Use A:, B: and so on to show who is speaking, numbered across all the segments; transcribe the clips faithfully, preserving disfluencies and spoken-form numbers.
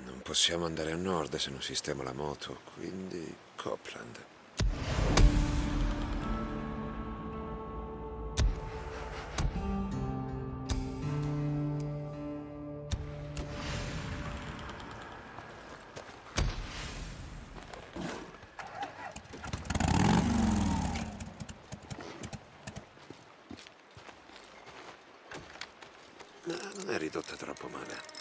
A: Non possiamo andare a nord se non sistemo la moto, quindi Copland. No, non è ridotta troppo male.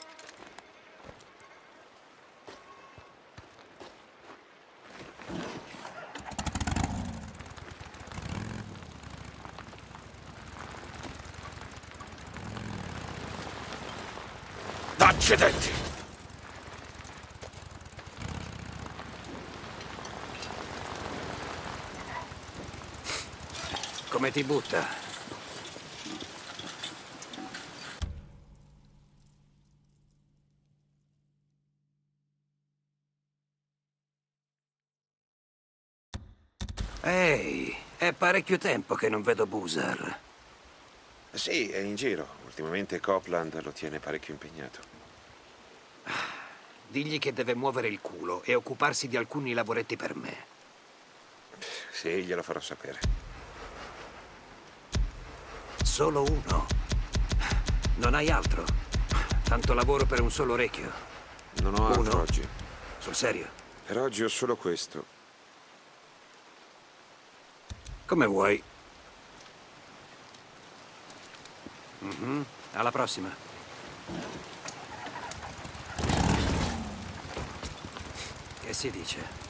A: Accidenti!
B: Come ti butta? Ehi, è parecchio tempo che non vedo Boozer.
A: Sì, è in giro. Ultimamente Copland lo tiene parecchio impegnato.
B: Digli che deve muovere il culo e occuparsi di alcuni lavoretti per me.
A: Sì, glielo farò sapere.
B: Solo uno? Non hai altro? Tanto lavoro per un solo orecchio.
A: Non ho altro
B: Uno?
A: oggi.
B: Sul serio?
A: Per oggi ho solo questo.
B: Come vuoi. Mhm. Alla prossima. Che si dice?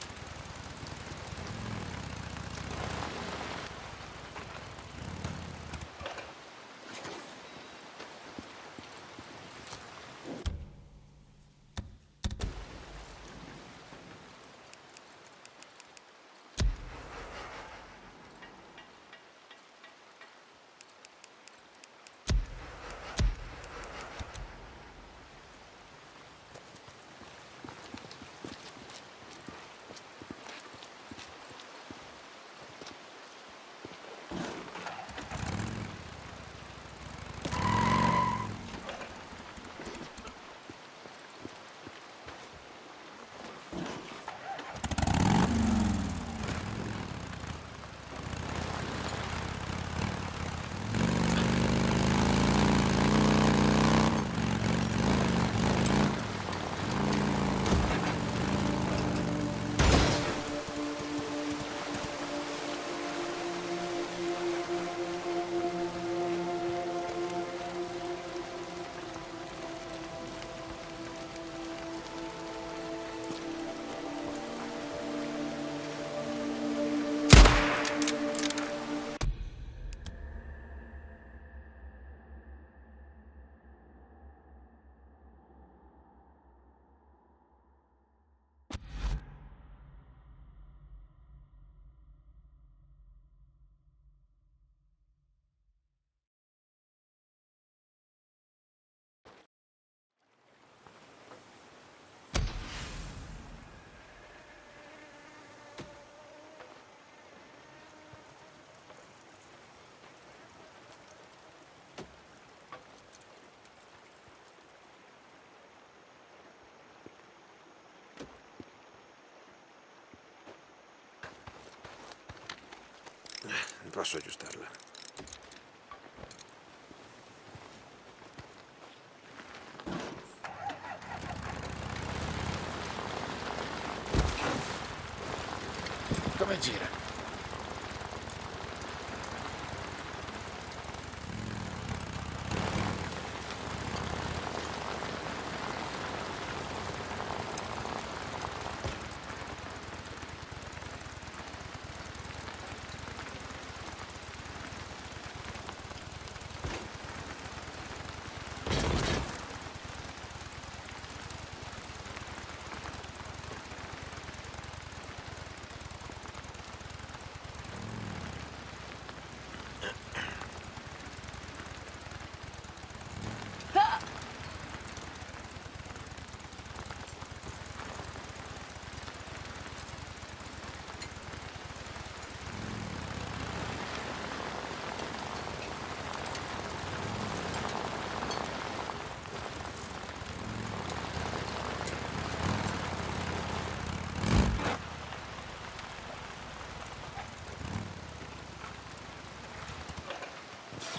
A: Posso aggiustarla.
C: Come gira?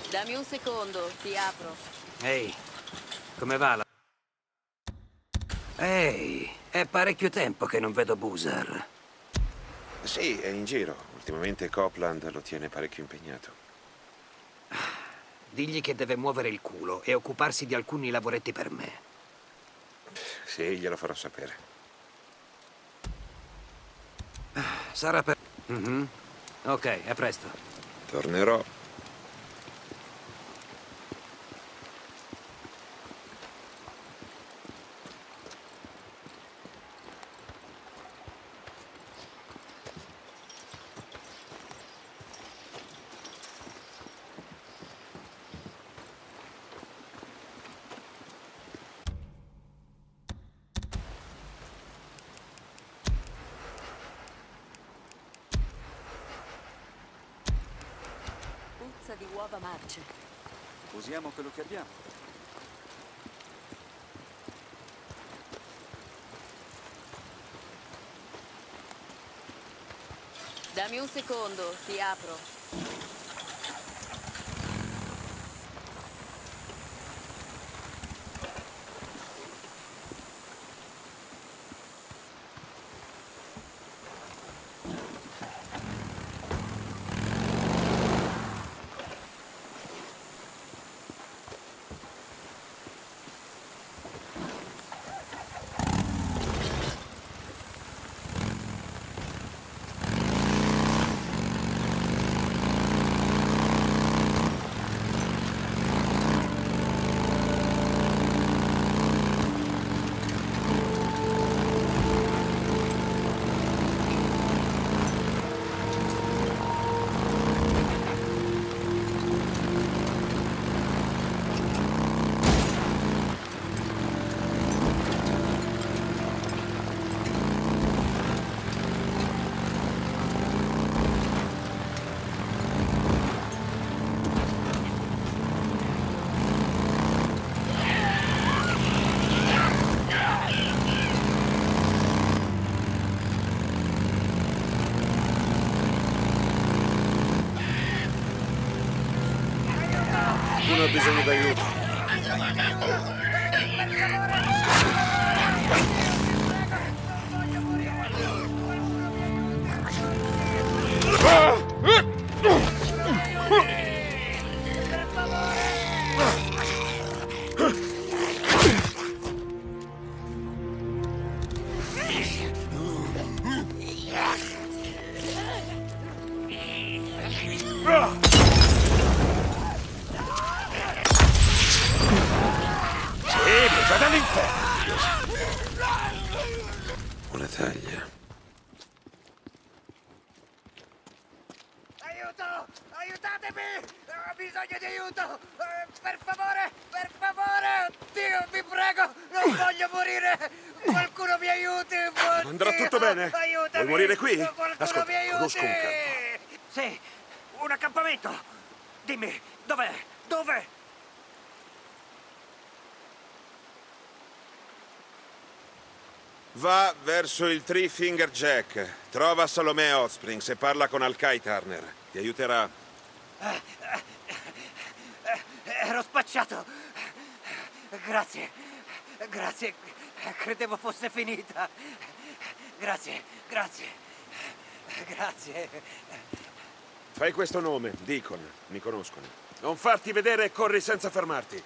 D: Dammi un secondo, ti apro.
B: Ehi, come va la... Ehi, è parecchio tempo che non vedo Boozer.
A: Sì, è in giro. Ultimamente Copeland lo tiene parecchio impegnato.
B: Digli che deve muovere il culo e occuparsi di alcuni lavoretti per me.
A: Sì, glielo farò sapere.
B: Sarà per... Mhm. Ok, a presto.
A: Tornerò.
D: Puzza di uova marce.
E: Usiamo quello che abbiamo.
D: Dammi un secondo, ti apro. Uno ha bisogno d'aiuto. Una taglia.
F: Aiuto! Aiutatemi! Ho bisogno di aiuto! Eh, Per favore! Per favore! Dio, vi prego! Non voglio morire! Qualcuno mi aiuti! Oddio!
A: Andrà tutto bene?
F: Aiutami!
A: Vuoi morire qui?
F: Qualcuno
A: Ascolta,
F: mi aiuti!
A: conosco un campo.
B: Sì, un accampamento. Dimmi, dov'è? Dove?
A: Va verso il Three Finger Jack. Trova Salome Hot Springs e parla con Al-Kai Turner. Ti aiuterà.
F: Ero spacciato! Grazie! Grazie! Credevo fosse finita! Grazie! Grazie! Grazie!
A: Fai questo nome, Deacon. Mi conoscono. Non farti vedere e corri senza fermarti.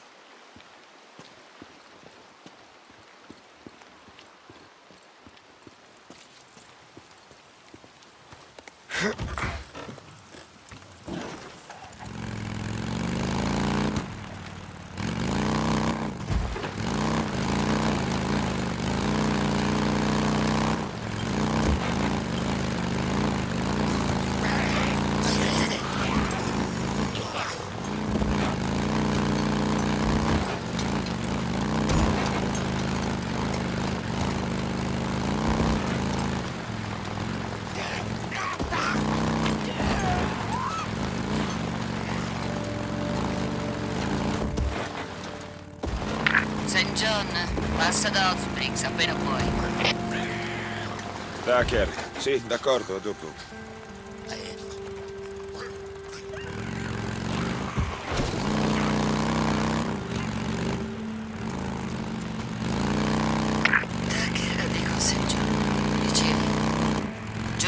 D: Saint John, passa da Hot Springs appena puoi.
A: Tucker. Sì, d'accordo, a dopo.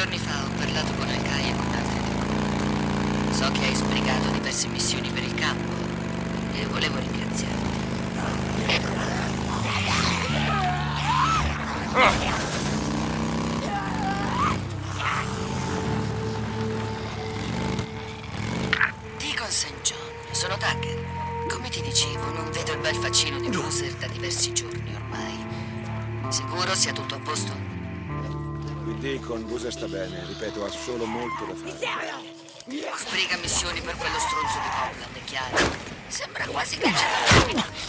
D: giorni fa ho parlato con Al-Kai e con altri Deacon. So che hai sbrigato diverse missioni per il campo e volevo ringraziarti. Deacon Saint John, sono Tucker. Come ti dicevo, non vedo il bel faccino di Boozer da diversi giorni ormai. Sicuro sia tutto a posto?
A: Qui Deacon, Boozer sta bene, ripeto, ha solo molto da fare.
D: Sbriga missioni per quello stronzo di Copeland, è chiaro. Sembra quasi cancellato.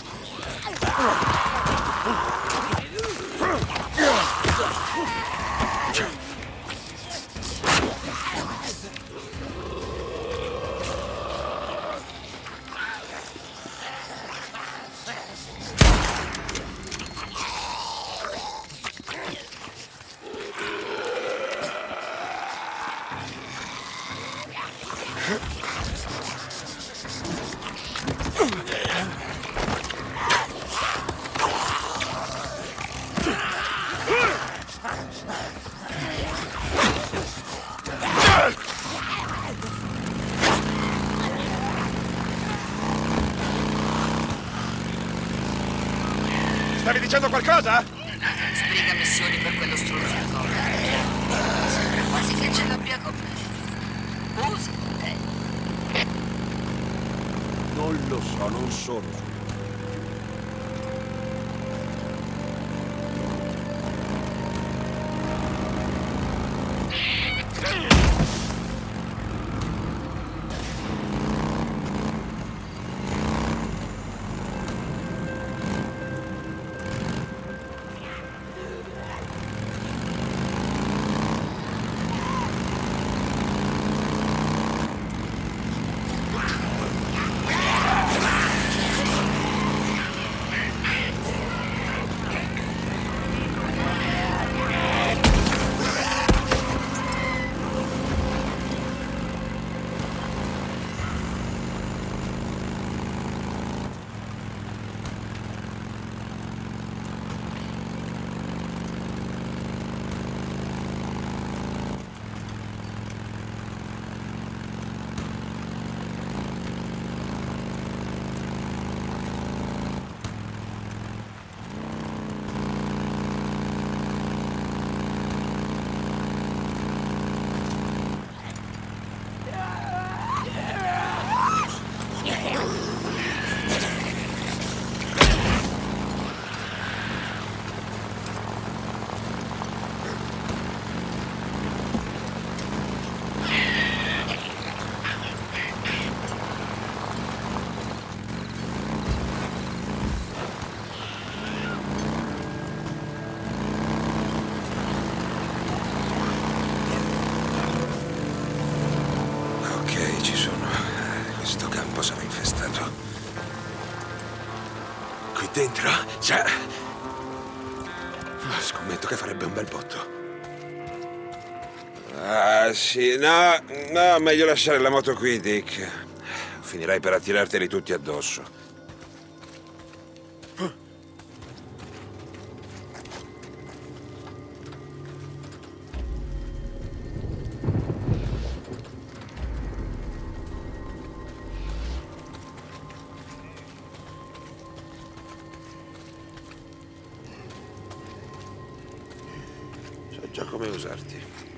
A: Stavi dicendo qualcosa?
D: Sbriga missioni per quello stronzo di Copeland. Sembra quasi che ce l'abbia con me. Usa te.
A: Non lo so, non sono. Ci sono. Questo campo sarà infestato. Qui dentro c'è... Scommetto che farebbe un bel botto. Ah, sì, no, no, meglio lasciare la moto qui, Dick. Finirai per attirarteli tutti addosso. So già come usarti.